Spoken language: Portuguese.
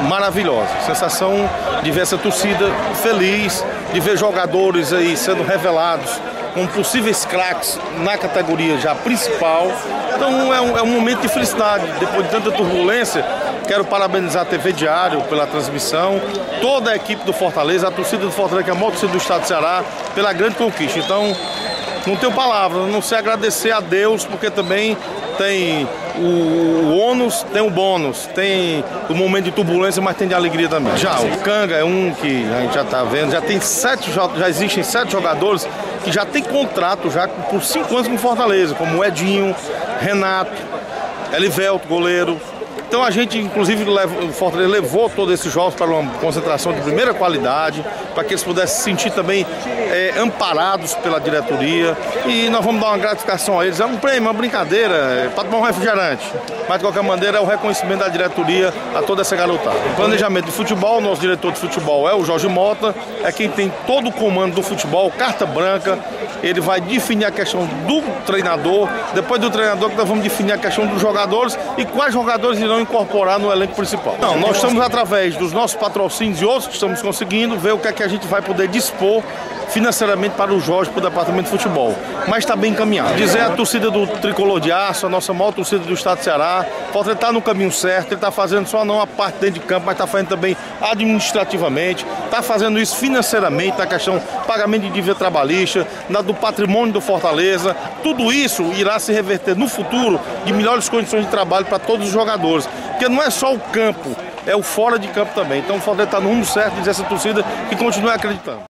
maravilhosa. Sensação de ver essa torcida feliz, de ver jogadores aí sendo revelados com possíveis craques na categoria já principal. Então é um momento de felicidade. Depois de tanta turbulência, quero parabenizar a TV Diário pela transmissão, toda a equipe do Fortaleza, a torcida do Fortaleza, que é a maior torcida do estado do Ceará, pela grande conquista. Então, não tenho palavras, não sei agradecer a Deus, porque também tem o ônus, tem o bônus, tem o momento de turbulência, mas tem de alegria também. Já o Canga é um que a gente já está vendo, já existem 7 jogadores que já tem contrato já por 5 anos com Fortaleza, como o Edinho, Renato, Elivelto, goleiro. Então a gente, inclusive, o Fortaleza levou todos esses jogos para uma concentração de primeira qualidade, para que eles pudessem se sentir também amparados pela diretoria. E nós vamos dar uma gratificação a eles. É um prêmio, uma brincadeira, para tomar um refrigerante. Mas, de qualquer maneira, é o reconhecimento da diretoria a toda essa garotada. O planejamento de futebol, nosso diretor de futebol é o Jorge Mota, é quem tem todo o comando do futebol, carta branca. Ele vai definir a questão do treinador, depois do treinador que nós vamos definir a questão dos jogadores e quais jogadores irão incorporar no elenco principal. Não, nós estamos através dos nossos patrocínios e outros que estamos conseguindo ver o que é que a gente vai poder dispor financeiramente para o Jorge, para o departamento de futebol. Mas está bem encaminhado. Dizer a torcida do Tricolor de Aço, a nossa maior torcida do estado do Ceará, Fortaleza está no caminho certo, ele está fazendo só não a parte dentro de campo, mas está fazendo também administrativamente, está fazendo isso financeiramente, na questão pagamento de dívida trabalhista, do patrimônio do Fortaleza. Tudo isso irá se reverter no futuro de melhores condições de trabalho para todos os jogadores. Porque não é só o campo, é o fora de campo também. Então o Fortaleza está no rumo certo de dizer essa torcida que continue acreditando.